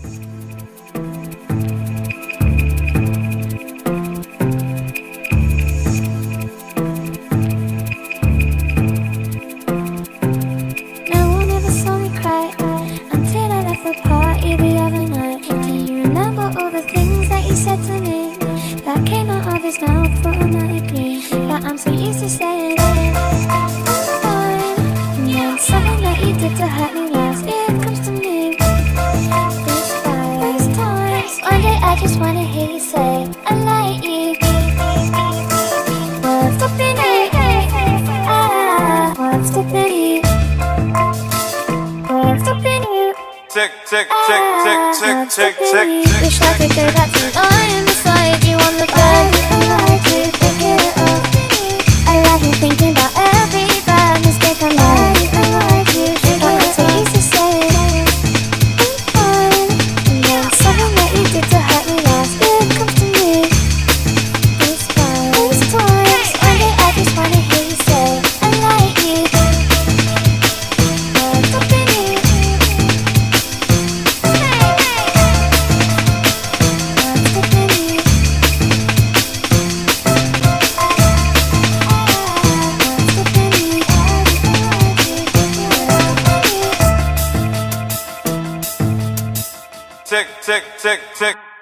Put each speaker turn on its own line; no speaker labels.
That came out of his mouth automatically, but I'm so used to saying fine. And then something that you did to hurt me last, it comes to me. These times, one day I just wanna hear you say I like you. What's stopping you? What's stopping you? What's stopping you?
Tick, tick, tick, tick, tick, tick, tick.
Wish I could go back to lying beside you on the bed. I like you, pick it up. I like you thinking about every bad mistake I made. I like you, but I'm so used to saying fine. And then something that you did to hurt me last, it comes to me. These times, one day I just wanna hear you say I like you. What's up in you?
Tick, tick, tick, tick.